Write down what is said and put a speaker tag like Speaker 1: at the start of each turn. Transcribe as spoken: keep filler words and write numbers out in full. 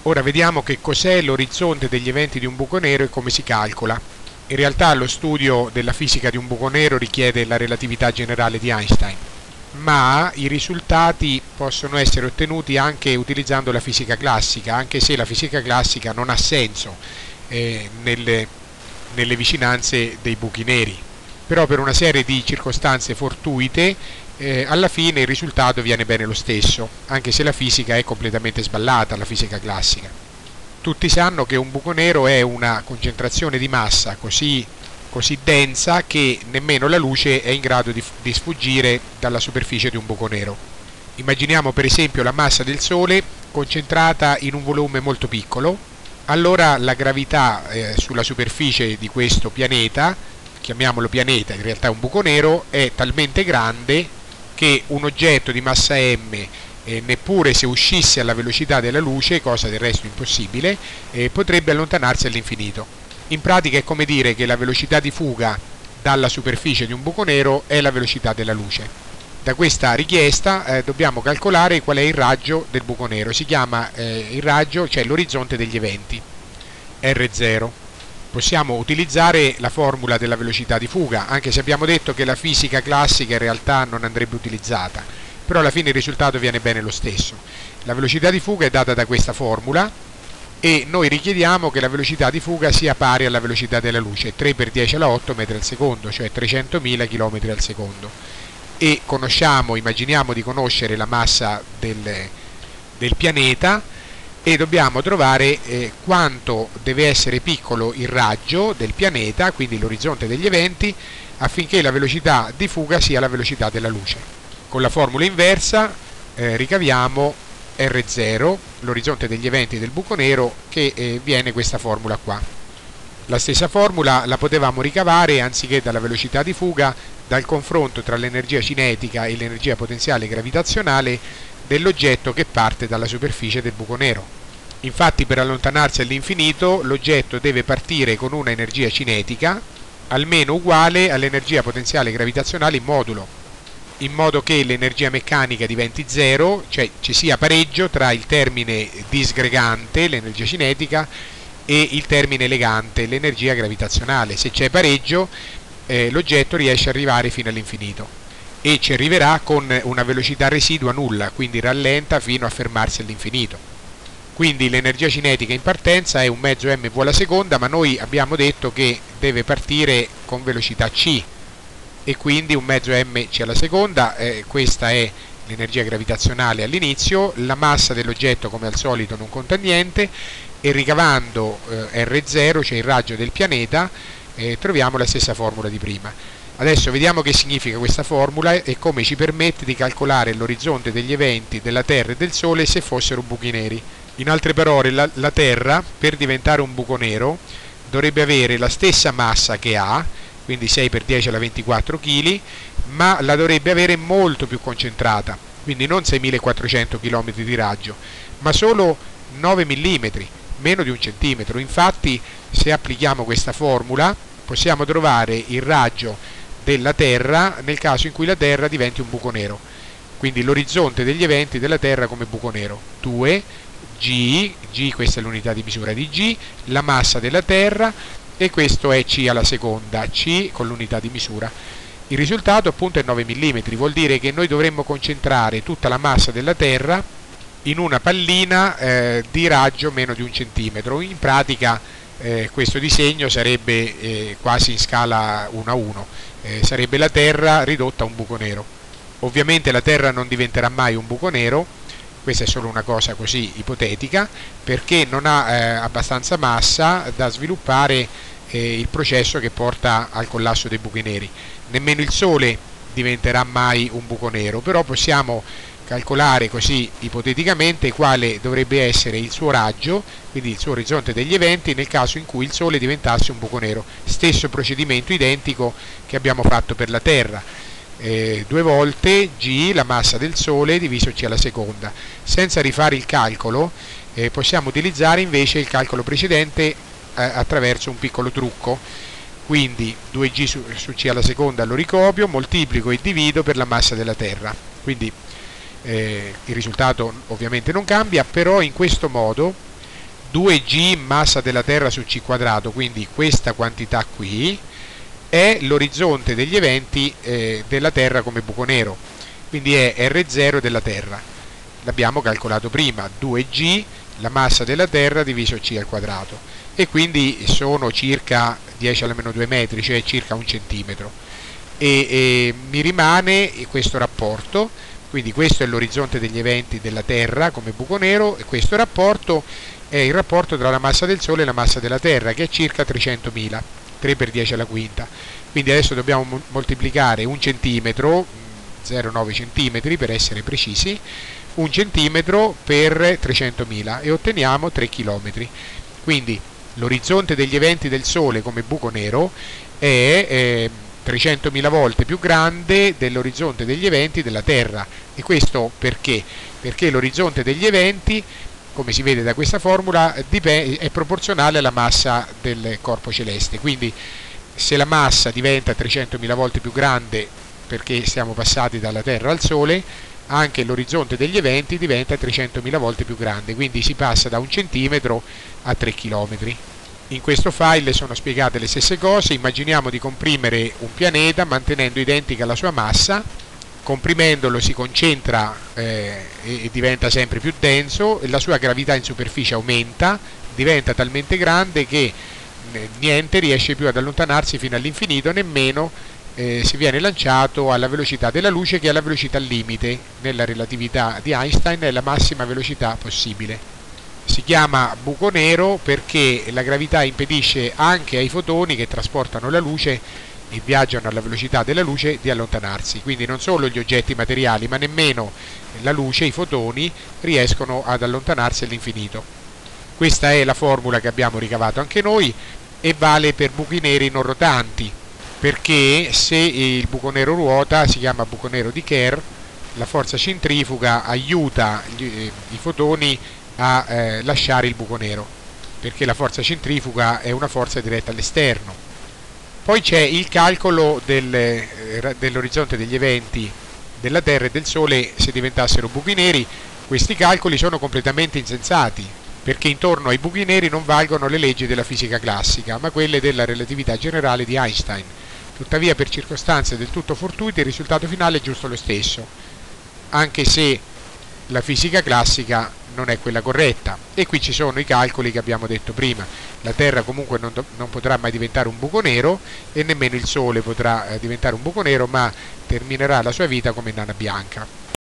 Speaker 1: Ora vediamo che cos'è l'orizzonte degli eventi di un buco nero e come si calcola. In realtà lo studio della fisica di un buco nero richiede la relatività generale di Einstein, ma i risultati possono essere ottenuti anche utilizzando la fisica classica, anche se la fisica classica non ha senso eh, nelle, nelle vicinanze dei buchi neri. Però per una serie di circostanze fortuite eh, alla fine il risultato viene bene lo stesso, anche se la fisica è completamente sballata, la fisica classica. Tutti sanno che un buco nero è una concentrazione di massa così, così densa che nemmeno la luce è in grado di, di sfuggire dalla superficie di un buco nero. Immaginiamo per esempio la massa del Sole concentrata in un volume molto piccolo, allora la gravità eh, sulla superficie di questo pianeta, chiamiamolo pianeta, in realtà è un buco nero, è talmente grande che un oggetto di massa m, eh, neppure se uscisse alla velocità della luce, cosa del resto impossibile, eh, potrebbe allontanarsi all'infinito. In pratica è come dire che la velocità di fuga dalla superficie di un buco nero è la velocità della luce. Da questa richiesta eh, dobbiamo calcolare qual è il raggio del buco nero. Si chiama eh, il raggio, cioè l'orizzonte degli eventi, erre zero. Possiamo utilizzare la formula della velocità di fuga, anche se abbiamo detto che la fisica classica in realtà non andrebbe utilizzata, però alla fine il risultato viene bene lo stesso. La velocità di fuga è data da questa formula e noi richiediamo che la velocità di fuga sia pari alla velocità della luce, tre per dieci alla otto metri al secondo, cioè trecentomila chilometri al secondo. E conosciamo, immaginiamo di conoscere la massa del, del pianeta, e dobbiamo trovare eh, quanto deve essere piccolo il raggio del pianeta, quindi l'orizzonte degli eventi, affinché la velocità di fuga sia la velocità della luce. Con la formula inversa eh, ricaviamo erre zero, l'orizzonte degli eventi del buco nero, che eh, viene questa formula qua. La stessa formula la potevamo ricavare, anziché dalla velocità di fuga, dal confronto tra l'energia cinetica e l'energia potenziale gravitazionale dell'oggetto che parte dalla superficie del buco nero. Infatti per allontanarsi all'infinito l'oggetto deve partire con una energia cinetica almeno uguale all'energia potenziale gravitazionale in modulo, in modo che l'energia meccanica diventi zero, cioè ci sia pareggio tra il termine disgregante, l'energia cinetica, e il termine legante, l'energia gravitazionale. Se c'è pareggio eh, l'oggetto riesce ad arrivare fino all'infinito e ci arriverà con una velocità residua nulla, quindi rallenta fino a fermarsi all'infinito. Quindi l'energia cinetica in partenza è un mezzo mv alla seconda, ma noi abbiamo detto che deve partire con velocità c e quindi un mezzo mc alla seconda, eh, questa è l'energia gravitazionale all'inizio, la massa dell'oggetto come al solito non conta niente e ricavando eh, erre zero, cioè il raggio del pianeta, eh, troviamo la stessa formula di prima. Adesso vediamo che significa questa formula e come ci permette di calcolare l'orizzonte degli eventi della Terra e del Sole se fossero buchi neri. In altre parole, la, la Terra, per diventare un buco nero, dovrebbe avere la stessa massa che ha, quindi sei per dieci alla ventiquattro chili, ma la dovrebbe avere molto più concentrata, quindi non seimilaquattrocento chilometri di raggio, ma solo nove millimetri, meno di un centimetro. Infatti, se applichiamo questa formula, possiamo trovare il raggio della Terra nel caso in cui la Terra diventi un buco nero. Quindi l'orizzonte degli eventi della Terra come buco nero. due G, G questa è l'unità di misura di G, la massa della Terra, e questo è C alla seconda, C con l'unità di misura. Il risultato appunto è nove millimetri, vuol dire che noi dovremmo concentrare tutta la massa della Terra in una pallina eh, di raggio meno di un centimetro. In pratica eh, questo disegno sarebbe eh, quasi in scala uno a uno, eh, sarebbe la Terra ridotta a un buco nero. Ovviamente la Terra non diventerà mai un buco nero, questa è solo una cosa così ipotetica, perché non ha eh, abbastanza massa da sviluppare eh, il processo che porta al collasso dei buchi neri. Nemmeno il Sole diventerà mai un buco nero, però possiamo calcolare così ipoteticamente quale dovrebbe essere il suo raggio, quindi il suo orizzonte degli eventi, nel caso in cui il Sole diventasse un buco nero. Stesso procedimento identico che abbiamo fatto per la Terra. Eh, due volte G, la massa del Sole, diviso C alla seconda. Senza rifare il calcolo eh, possiamo utilizzare invece il calcolo precedente eh, attraverso un piccolo trucco. Quindi due G su, su C alla seconda lo ricopio, moltiplico e divido per la massa della Terra. Quindi eh, il risultato ovviamente non cambia, però in questo modo due G massa della Terra su C quadrato, quindi questa quantità qui, è l'orizzonte degli eventi eh, della Terra come buco nero, quindi è R zero della Terra. L'abbiamo calcolato prima, due G la massa della Terra diviso C al quadrato, e quindi sono circa dieci alla meno due metri, cioè circa un centimetro. E, e mi rimane questo rapporto, quindi questo è l'orizzonte degli eventi della Terra come buco nero, e questo rapporto è il rapporto tra la massa del Sole e la massa della Terra, che è circa trecentomila, tre per dieci alla quinta. Quindi adesso dobbiamo moltiplicare un centimetro, zero virgola nove centimetri per essere precisi, un centimetro per trecentomila, e otteniamo tre chilometri. Quindi l'orizzonte degli eventi del Sole come buco nero è eh, trecentomila volte più grande dell'orizzonte degli eventi della Terra. E questo perché? Perché l'orizzonte degli eventi, come si vede da questa formula, è proporzionale alla massa del corpo celeste. Quindi se la massa diventa trecentomila volte più grande perché siamo passati dalla Terra al Sole, anche l'orizzonte degli eventi diventa trecentomila volte più grande, quindi si passa da un centimetro a tre chilometri. In questo file sono spiegate le stesse cose. Immaginiamo di comprimere un pianeta mantenendo identica la sua massa. Comprimendolo si concentra eh, e diventa sempre più denso, e la sua gravità in superficie aumenta, diventa talmente grande che niente riesce più ad allontanarsi fino all'infinito, nemmeno eh, si viene lanciato alla velocità della luce, che è la velocità limite nella relatività di Einstein, è la massima velocità possibile. Si chiama buco nero perché la gravità impedisce anche ai fotoni che trasportano la luce e viaggiano alla velocità della luce di allontanarsi. Quindi non solo gli oggetti materiali, ma nemmeno la luce, i fotoni, riescono ad allontanarsi all'infinito. Questa è la formula che abbiamo ricavato anche noi, e vale per buchi neri non rotanti, perché se il buco nero ruota si chiama buco nero di Kerr. La forza centrifuga aiuta gli, eh, i fotoni a eh, lasciare il buco nero, perché la forza centrifuga è una forza diretta all'esterno. Poi c'è il calcolo del, eh, dell'orizzonte degli eventi della Terra e del Sole se diventassero buchi neri. Questi calcoli sono completamente insensati, perché intorno ai buchi neri non valgono le leggi della fisica classica, ma quelle della relatività generale di Einstein. Tuttavia, per circostanze del tutto fortuite, il risultato finale è giusto lo stesso, anche se la fisica classica non è quella corretta. E qui ci sono i calcoli che abbiamo detto prima. La Terra comunque non, non potrà mai diventare un buco nero, e nemmeno il Sole potrà eh, diventare un buco nero, ma terminerà la sua vita come nana bianca.